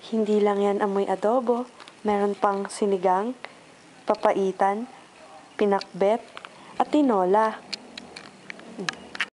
Hindi lang yan amoy adobo, meron pang sinigang, papaitan, pinakbet, at tinola.